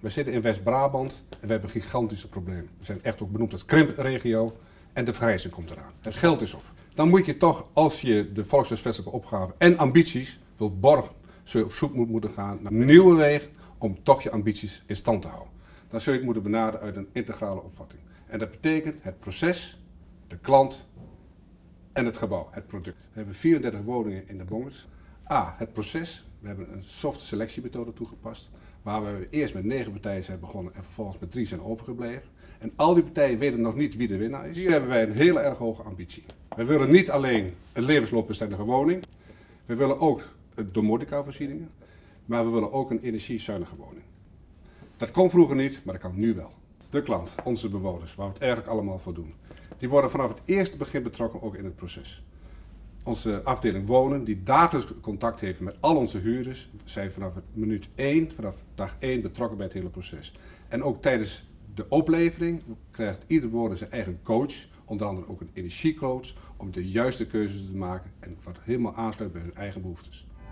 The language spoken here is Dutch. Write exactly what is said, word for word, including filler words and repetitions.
We zitten in West-Brabant en we hebben gigantische problemen. We zijn echt ook benoemd als krimpregio en de vergrijzing komt eraan. Het geld is op. Dan moet je toch, als je de volkshuisvestelijke opgave en ambities wilt borgen, zul je op zoek moeten gaan naar nieuwe wegen om toch je ambities in stand te houden. Dan zul je het moeten benaderen uit een integrale opvatting. En dat betekent het proces, de klant en het gebouw, het product. We hebben vierendertig woningen in de Bongerd. A, het proces. We hebben een soft selectiemethode toegepast, waar we eerst met negen partijen zijn begonnen en vervolgens met drie zijn overgebleven. En al die partijen weten nog niet wie de winnaar is. Hier hebben wij een hele erg hoge ambitie. We willen niet alleen een levensloopbestendige woning, we willen ook domotica-voorzieningen, maar we willen ook een energiezuinige woning. Dat kon vroeger niet, maar dat kan nu wel. De klant, onze bewoners, waar we het eigenlijk allemaal voor doen, die worden vanaf het eerste begin betrokken ook in het proces. Onze afdeling wonen, die dagelijks contact heeft met al onze huurders, zijn vanaf het minuut één, vanaf dag één betrokken bij het hele proces. En ook tijdens de oplevering krijgt ieder bewoner zijn eigen coach, onder andere ook een energiecoach, om de juiste keuzes te maken en wat helemaal aansluit bij hun eigen behoeftes.